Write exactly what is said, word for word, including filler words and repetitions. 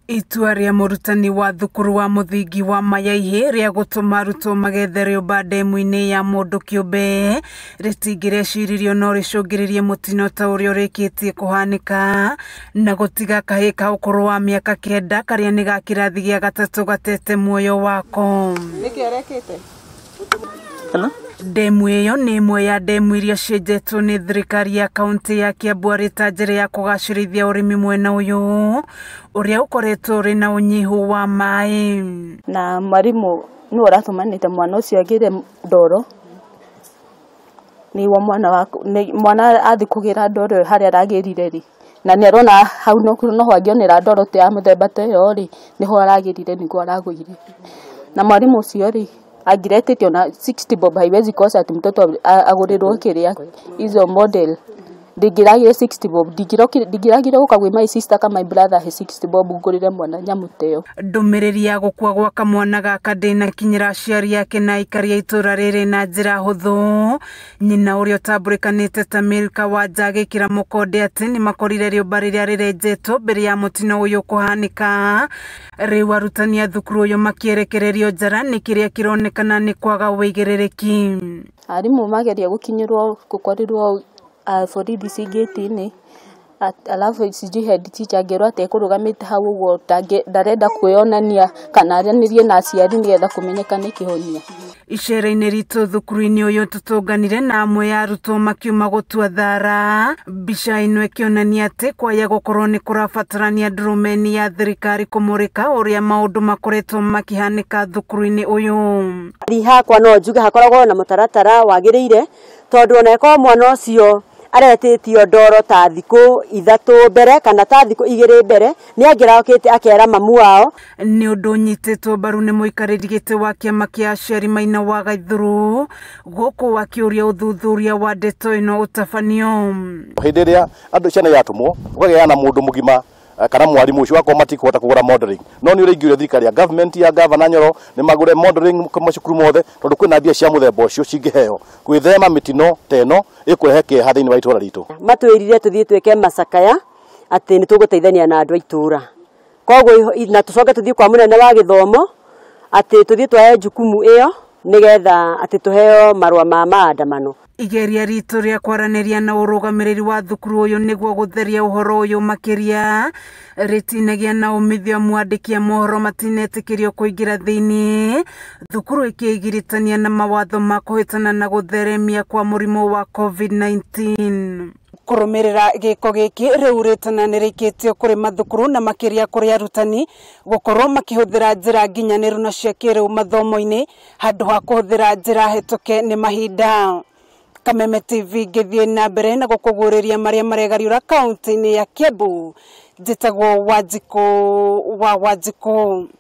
Itua ria murutani wa thukuru wa muthingi wa Mayaihe ria gutuma arutwo magethe riumba ndemu-ini ya mundu kiumbe ritingirecirio no ricungiririe mutino ta uria urikitie kuhanika na gutiga kahi ka ukuru wa miaka kenda karia ni ga kirathi gia gatatu gatete muoyo wako niki arekete kana Demu iyo ni imwe ya demu iria cienjetwo ni thirikari ya kaunti ya Kiambu ta njira ya kugacirithia urimi mwena uyu uria ukoretwo uri na unyihu wa mai. Na mwarimu ni uratumanite mwana ucio agire ndoro ni wa mwana wa mwana athi kugira ndoro haria aragirire ri na ni arona hau no no hwangionera ndoro te ya muthemba te yo ri niho aragirire nigo aragwire na mwarimu ucio ri agiretitio na sixty bob haiwezi kosa ati mtoto agurirwo kiria hizo model digiragire sixty bob digirokire digiragire ukagwe my sister kama my brother he sixty bob ngurire mwana nyamuteo ndumiriri ya gukua gwa kamwana gaka ndina kinyira aciari yake na ikaria itura riri na njira huthu nyina uria utambulikanite ta Milka Wanja gikira mukonde ati ni makorire riumba riria rirenjetwo mbere ya mutino uyu kuhanika riu arutani a thukuru uyu makierekererio njara ni kiria kironekana ni kwaga wigiririki. Arimu mageria gukinyirwo gukorirwo borithi cingiti-ini alafu sijui head teacher ngero ate kurugamite hau uguo ndarenda kwionania kana aranirie na aciari nigetha kumenyeka ni kihonia. Icera-ini ritu thukuru-ini uyu tutunganire na amwe ya arutwo makiuma gutua thara mbica ino ikionania ati kwaya gukorwo ni kurabatarania ndurumeni ya thirikari kumurika uria maundu makoretwo makihanika thukuru-ini uyu. Hakwa no njuge hakoragwo na mutaratara wagiriire tondu oneko mwana ucio aretitio ndoro ta thiku ithatu mbere kana ta thiku igiri mbere ni angiraukite akera mamu wao ni undu nyititwo mbaru ni muikariri giti wa kiama kia aciari Maina wa Gaithuru guku wakiuria uthuthuria wa ndeto ino utafanio hindi ria andu ciana yatumwo ukageana mundu mugima kana mwarimu ucio wako matikuhota kugura modeling no ni uringiure thirikari ya government ya governor Nyoro ni magure modeling kuma cukuru mothe tondu kwina mbia cia muthemba ucio cingiheo gwithema mitino teno ikurehe kiha thiini wa itura ritu matwirire tuthie tweke macakaya ati ni tuguteithania na andu a itura koguo na tucoke tuthie kwa munene wa githomo ati tuthie twae jukumu iyo nigetha ati tuheo marwa ma maandamano. Igeria ritu ria kwaraniria na urugamiriri wa thukuru uyu niguo gutheria uhoro uyu makiria ritinagia na umithio mwandikia mohoro matinetikirio kuingira thiini thukuru ikigiritania na mawatho ma kuhitana na gutheremia kwa murimu wa covid nineteen. Kurumirira giko giki riu ritananirikitio kuri mathukuru na makiria kuri arutani gukorwo makihuthira njira nginyaniru na cia kiriu mathomo-ini handu ha kuhuthira njira hituke ni mahinda. Kameme T V githie na mbere na gukuguriria maria maregariura kaunti-ini ya Kiambu njitagwo Wanjiku wa Wanjiku.